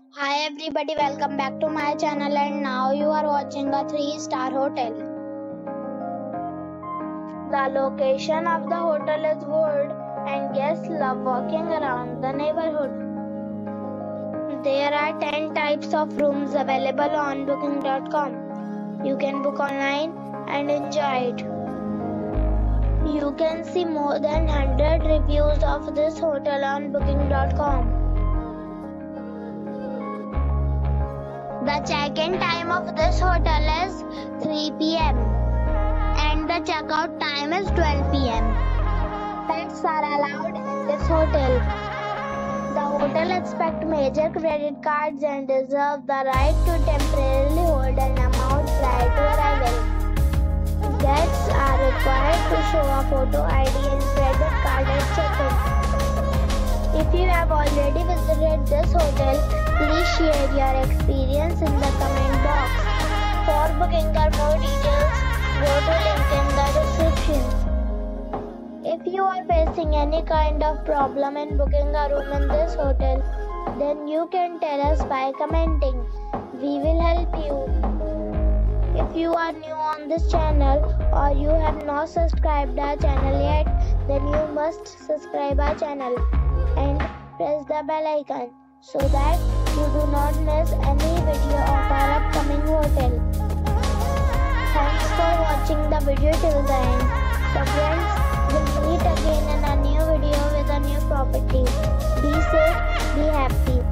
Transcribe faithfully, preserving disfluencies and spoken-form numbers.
Hi everybody, welcome back to my channel and now you are watching a three star hotel. The location of the hotel is good and guests love walking around the neighborhood. There are ten types of rooms available on booking dot com. You can book online and enjoy it. You can see more than one hundred reviews of this hotel on booking dot com. The check-in time of this hotel is three p m and the checkout time is twelve p m Pets are allowed in this hotel. The hotel accepts major credit cards and reserves the right to temporarily hold an amount prior to arrival. Guests are required to show a photo I D and credit card at check-in. If you have already visited this hotel, please share your experience in the comment box. For booking or more details, go to link in the description. If you are facing any kind of problem in booking a room in this hotel, then you can tell us by commenting. We will help you. If you are new on this channel or you have not subscribed our channel yet, then you must subscribe our channel and press the bell icon so that you do not miss any video of our upcoming hotel. Thanks for watching the video till the end. So friends, we'll meet again in a new video with a new property. Be safe, be happy.